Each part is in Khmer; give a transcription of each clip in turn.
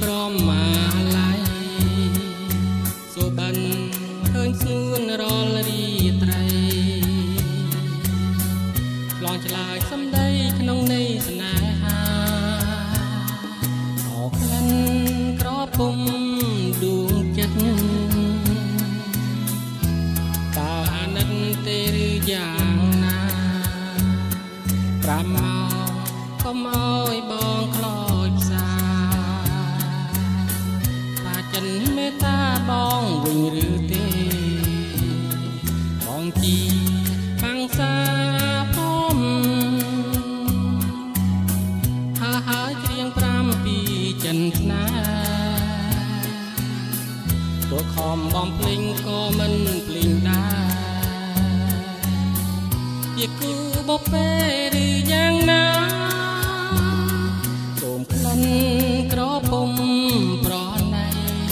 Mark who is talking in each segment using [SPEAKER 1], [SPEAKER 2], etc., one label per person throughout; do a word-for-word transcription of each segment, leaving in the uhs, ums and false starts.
[SPEAKER 1] ក្រមមកឡាយសូបានឃើញស្នួនរលរីត្រីឆ្លងឆ្លើយសំដីក្នុងនៃស្នេហាអោក្លិនក្រពុំដួងចិត្តតើអាណិតទេឬយ៉ាងណាប្រាំមកកុំអើយបងខ្លោចផ្សាថាចិនមេត្តាបងវិញឬទេបងជីបាំងសាភមហើហើយច្រៀងប្រាំពីចិនស្នាទោះខំបំភ្លេងក៏មិនភ្លេងដែរជាគូបបេឬយ៉ាងណាសូមក្លិនក្រពុំប្រណី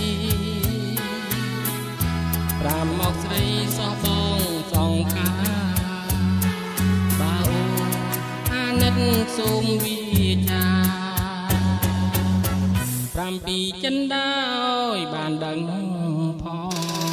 [SPEAKER 1] ប្រាំមកស្រីសោះបងសងកាបើអូអាណិតសូមវិចាប្រាំពីចិនដោយបានដឹងផង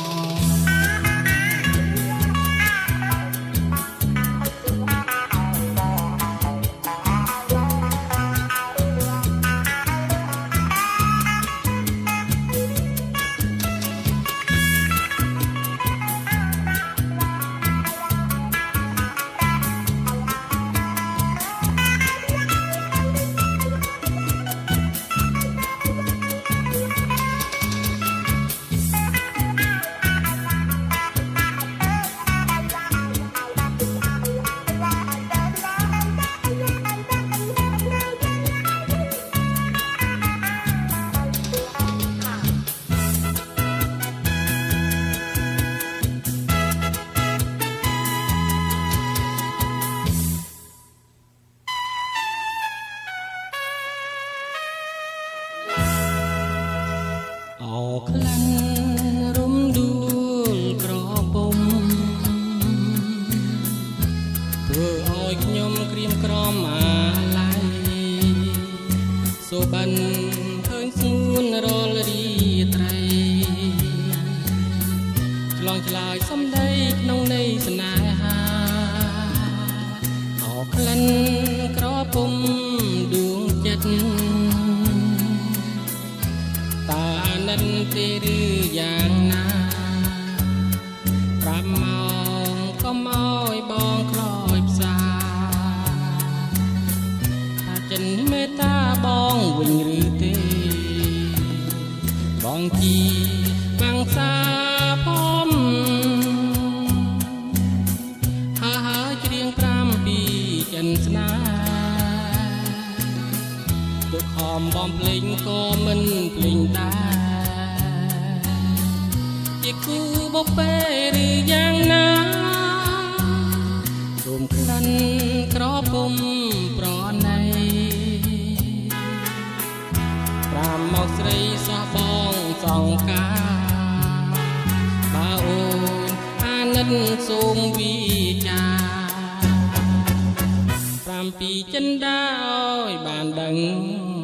[SPEAKER 1] អោក្លិនរំដួលក្រពុំធ្វើឲ្យខ្ញុំក្រៀមក្រំអាឡ័យសូបានឃើញស្ងួនរលរីត្រីឆ្លងឆ្លើយសំដីក្នុងនៃស្នេហាអោក្លិនក្រពុំដួងចិត្តតើអាណិតទេឬយ៉ាងណាប្រាំមកកុំអើយបងខ្លោចផ្សាថាចិនមេត្តាបងវិញឬទេបងជីបាំងសាភមហើហើយច្រៀងប្រាំពីចិនស្នាទោះខំបំភ្លេងក៏មិនភ្លេងដែរជាគូបបេឬយ៉ាងណាសូមក្លិនក្រពុំប្រណីប្រាំមកស្រីសោះបងសងកាបើអូនអាណិតសូមវិចាប្រាំពីចិនដាឲ្យបានដឹង